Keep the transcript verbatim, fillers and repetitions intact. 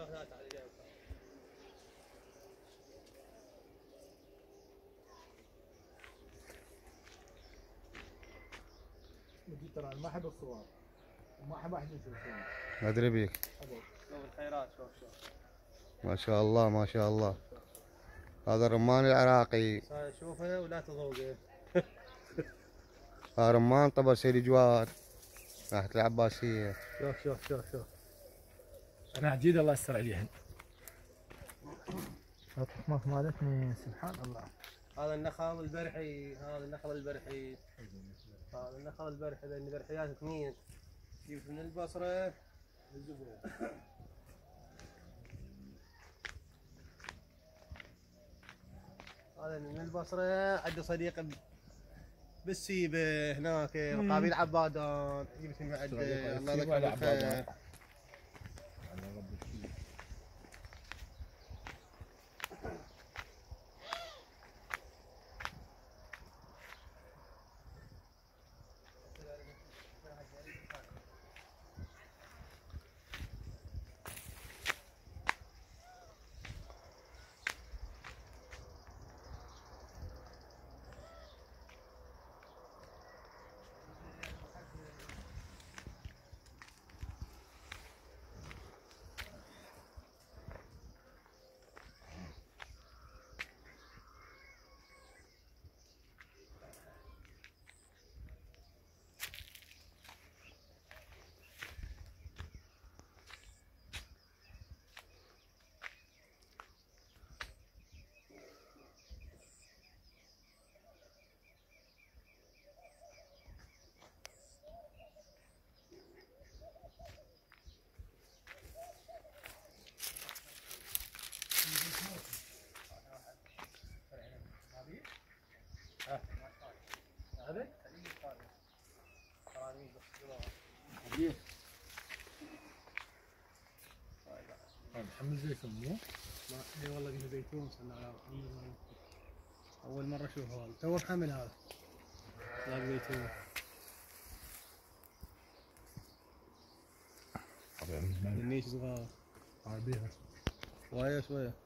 ترى انا ما احب الصور وما احب احد يشوفوني. ما ادري بيك. شوف الخيرات شوف شوف. ما شاء الله ما شاء الله. هذا الرمان العراقي. شوفه ولا تذوقه. هذا رمان طبع سيدي جواد ناحية العباسية. شوف شوف شوف شوف. انا عجيد الله يستر عليهن. الطماط مالتني سبحان الله. هذا النخل البرحي، هذا النخل البرحي، هذا النخل البرحي، لان برحيات اثنين جبت من البصره الزبون. هذا من البصره، عندي صديق بالسيبه هناك مقابل عبادان، جبت من بعد الله يذكره بالخير. هذا محمد زيتون مو؟ ما اي والله قلنا زيتون صلى على محمد. اول مره اشوف هذا تو محمل هذا لا زيتون. النيش صغار عربيها شويه شويه.